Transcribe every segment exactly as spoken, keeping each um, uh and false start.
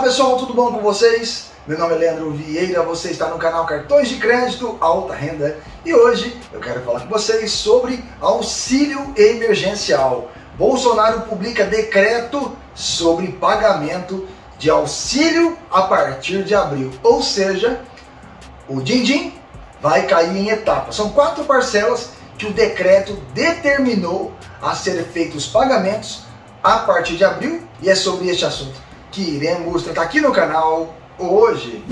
pessoal, tudo bom com vocês? Meu nome é Leandro Vieira, você está no canal Cartões de Crédito Alta Renda e hoje eu quero falar com vocês sobre auxílio emergencial. Bolsonaro publica decreto sobre pagamento de auxílio a partir de abril, ou seja, o din-din vai cair em etapas. São quatro parcelas que o decreto determinou a serem feitos os pagamentos a partir de abril e é sobre este assunto que iremos tratar aqui no canal hoje.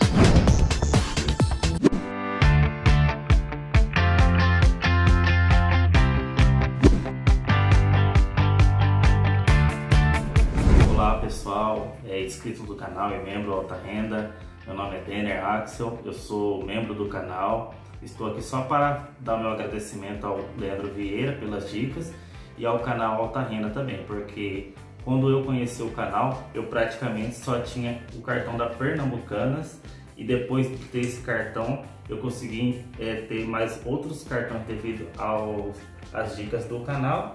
Olá pessoal, é inscrito do canal e membro Alta Renda. Meu nome é Denner Axel, eu sou membro do canal. Estou aqui só para dar meu agradecimento ao Leandro Vieira pelas dicas e ao canal Alta Renda também, porque quando eu conheci o canal, eu praticamente só tinha o cartão da Pernambucanas e depois de ter esse cartão, eu consegui é, ter mais outros cartões devido aos, às dicas do canal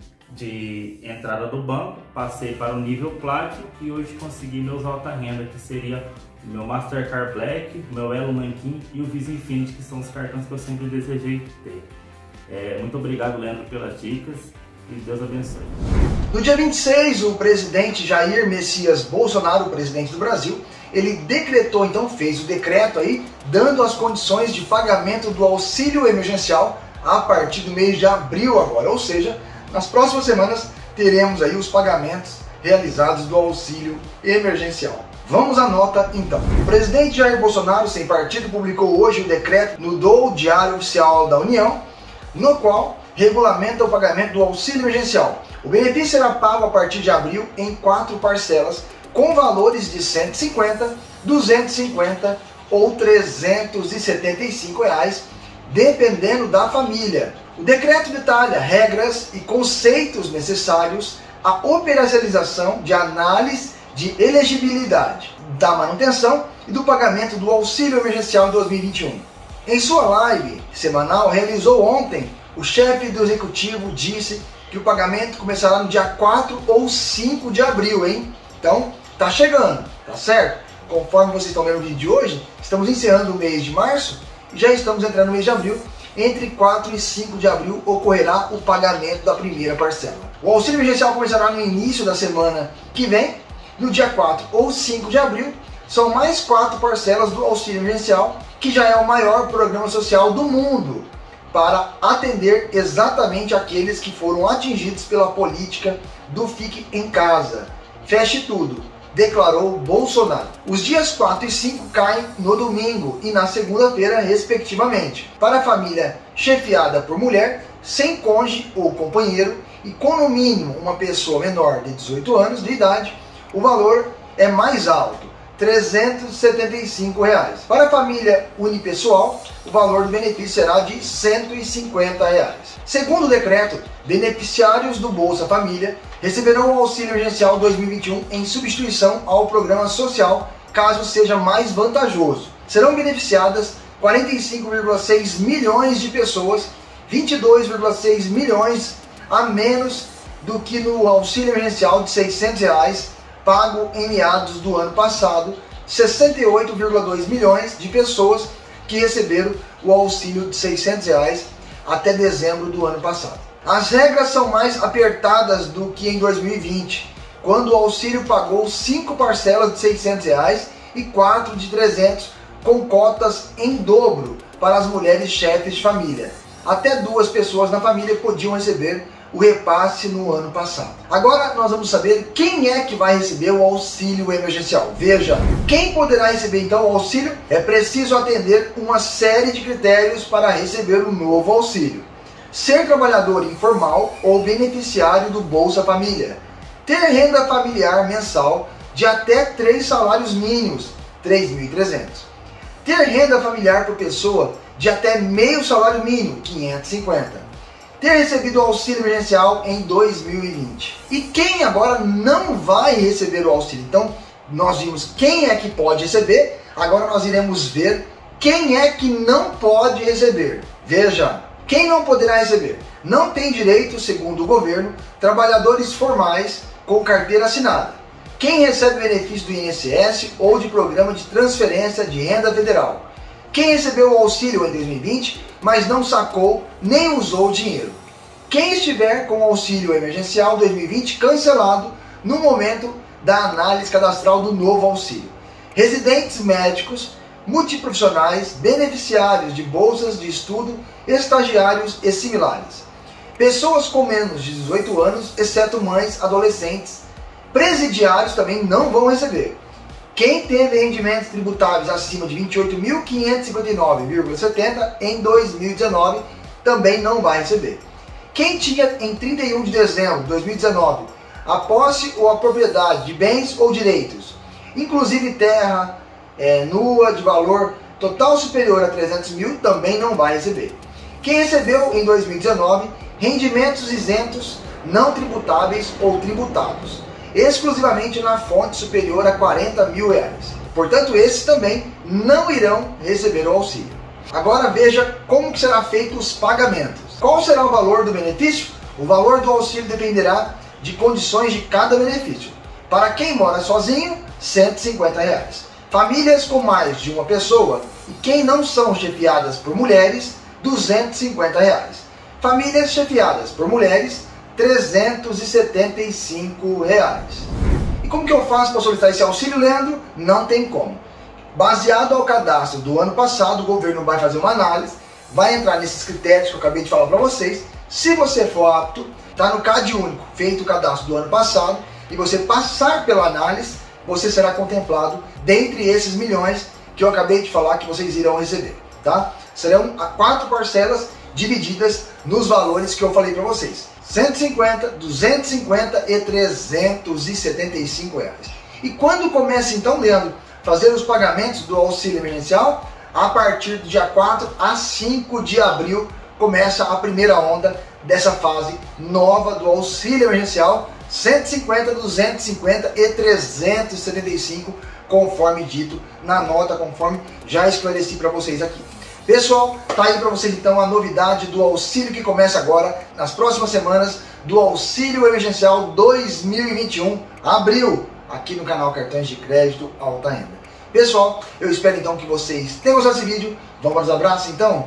de entrada do banco. Passei para o nível Platinum e hoje consegui meus Alta Renda, que seria o meu Mastercard Black, o meu Elo Nankin e o Visa Infinity, que são os cartões que eu sempre desejei ter. É, muito obrigado, Leandro, pelas dicas e Deus abençoe. No dia vinte e seis, o presidente Jair Messias Bolsonaro, o presidente do Brasil, ele decretou, então fez o decreto aí, dando as condições de pagamento do auxílio emergencial a partir do mês de abril agora, ou seja, nas próximas semanas teremos aí os pagamentos realizados do auxílio emergencial. Vamos à nota então. O presidente Jair Bolsonaro, sem partido, publicou hoje o decreto no D O Diário Oficial da União, no qual regulamenta o pagamento do auxílio emergencial. O benefício será pago a partir de abril em quatro parcelas, com valores de cento e cinquenta, duzentos e cinquenta ou trezentos e setenta e cinco reais, dependendo da família. O decreto detalha regras e conceitos necessários à operacionalização de análise de elegibilidade, da manutenção e do pagamento do auxílio emergencial em dois mil e vinte e um. Em sua live semanal realizou ontem, o chefe do executivo disse que o pagamento começará no dia quatro ou cinco de abril, hein? Então, tá chegando, tá certo? Conforme vocês estão vendo o vídeo de hoje, estamos encerrando o mês de março e já estamos entrando no mês de abril. Entre quatro e cinco de abril ocorrerá o pagamento da primeira parcela. O auxílio emergencial começará no início da semana que vem, no dia quatro ou cinco de abril. São mais quatro parcelas do auxílio emergencial, que já é o maior programa social do mundo, para atender exatamente aqueles que foram atingidos pela política do Fique em Casa. Feche tudo, declarou Bolsonaro. Os dias quatro e cinco caem no domingo e na segunda-feira, respectivamente. Para a família chefiada por mulher, sem cônjuge ou companheiro e com no mínimo uma pessoa menor de dezoito anos de idade, o valor é mais alto, trezentos e setenta e cinco reais. Para a família unipessoal, o valor do benefício será de cento e cinquenta reais. Segundo o decreto, beneficiários do Bolsa Família receberão o auxílio emergencial dois mil e vinte e um em substituição ao programa social, caso seja mais vantajoso. Serão beneficiadas quarenta e cinco vírgula seis milhões de pessoas, vinte e dois vírgula seis milhões a menos do que no auxílio emergencial de seiscentos reais, pago em meados do ano passado, sessenta e oito vírgula dois milhões de pessoas que receberam o auxílio de seiscentos reais até dezembro do ano passado. As regras são mais apertadas do que em dois mil e vinte, quando o auxílio pagou cinco parcelas de seiscentos reais e quatro de trezentos, com cotas em dobro para as mulheres chefes de família. Até duas pessoas na família podiam receber o repasse no ano passado. Agora nós vamos saber quem é que vai receber o auxílio emergencial. Veja, quem poderá receber então o auxílio? É preciso atender uma série de critérios para receber o novo auxílio. Ser trabalhador informal ou beneficiário do Bolsa Família. Ter renda familiar mensal de até três salários mínimos, três mil e trezentos. Ter renda familiar por pessoa de até meio salário mínimo, quinhentos e cinquenta. Ter recebido o auxílio emergencial em dois mil e vinte. E quem agora não vai receber o auxílio? Então, nós vimos quem é que pode receber, agora nós iremos ver quem é que não pode receber. Veja, quem não poderá receber? Não tem direito, segundo o governo, trabalhadores formais com carteira assinada, Quem recebe benefício do I N S S ou de programa de transferência de renda federal? Quem recebeu o auxílio em dois mil e vinte, mas não sacou nem usou o dinheiro? Quem estiver com o auxílio emergencial dois mil e vinte cancelado no momento da análise cadastral do novo auxílio? Residentes médicos, multiprofissionais, beneficiários de bolsas de estudo, estagiários e similares. Pessoas com menos de dezoito anos, exceto mães, adolescentes, presidiários também não vão receber. Quem teve rendimentos tributáveis acima de vinte e oito mil quinhentos e cinquenta e nove vírgula setenta em dois mil e dezenove também não vai receber. Quem tinha em trinta e um de dezembro de dois mil e dezenove a posse ou a propriedade de bens ou direitos, inclusive terra é, nua de valor total superior a trezentos mil, também não vai receber. Quem recebeu em dois mil e dezenove rendimentos isentos, não tributáveis ou tributados, exclusivamente na fonte superior a quarenta mil reais. Portanto, esses também não irão receber o auxílio. Agora veja como que será feito os pagamentos. Qual será o valor do benefício? O valor do auxílio dependerá de condições de cada benefício. Para quem mora sozinho, cento e cinquenta reais. Famílias com mais de uma pessoa e quem não são chefiadas por mulheres, duzentos e cinquenta reais. Famílias chefiadas por mulheres, trezentos e setenta e cinco reais. E como que eu faço para solicitar esse auxílio, Leandro? Não tem como. Baseado ao cadastro do ano passado, o governo vai fazer uma análise, vai entrar nesses critérios que eu acabei de falar para vocês. Se você for apto, está no CadÚnico, feito o cadastro do ano passado, e você passar pela análise, você será contemplado dentre esses milhões que eu acabei de falar que vocês irão receber, tá? Serão quatro parcelas divididas nos valores que eu falei para vocês. cento e cinquenta, duzentos e cinquenta e trezentos e setenta e cinco reais. E quando começa então, Leandro, fazer os pagamentos do auxílio emergencial? A partir do dia quatro a cinco de abril começa a primeira onda dessa fase nova do auxílio emergencial, cento e cinquenta, duzentos e cinquenta e trezentos e setenta e cinco, conforme dito na nota, conforme já esclareci para vocês aqui. Pessoal, tá aí para vocês então a novidade do auxílio que começa agora, nas próximas semanas, do auxílio emergencial dois mil e vinte e um, abril, aqui no canal Cartões de Crédito Alta Renda. Pessoal, eu espero então que vocês tenham gostado desse vídeo. Vamos para os abraços então?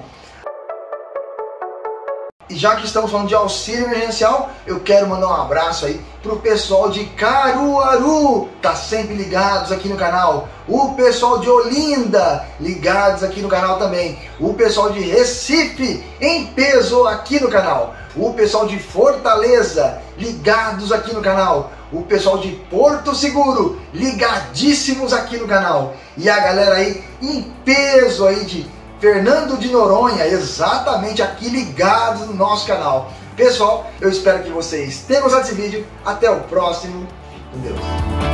E já que estamos falando de auxílio emergencial, eu quero mandar um abraço aí pro pessoal de Caruaru, tá sempre ligados aqui no canal. O pessoal de Olinda, ligados aqui no canal também. O pessoal de Recife, em peso aqui no canal. O pessoal de Fortaleza, ligados aqui no canal. O pessoal de Porto Seguro, ligadíssimos aqui no canal. E a galera aí em peso aí de Fernando de Noronha, exatamente aqui ligados no nosso canal. Pessoal, eu espero que vocês tenham gostado desse vídeo. Até o próximo. Fique com Deus.